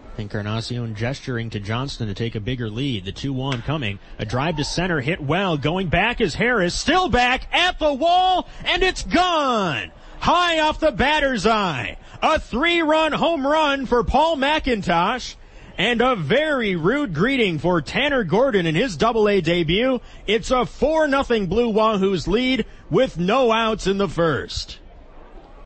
Encarnacion gesturing to Johnston to take a bigger lead. The 2-1 coming. A drive to center hit well. Going back is Harris. Still back at the wall, and it's gone. High off the batter's eye. A 3-run home run for Paul McIntosh. And a very rude greeting for Tanner Gordon in his Double-A debut. It's a 4-0 Blue Wahoos lead with no outs in the first.